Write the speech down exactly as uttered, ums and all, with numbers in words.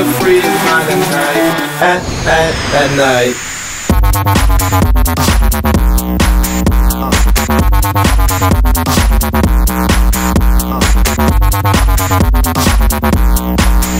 so free to find at night, at, at, at night.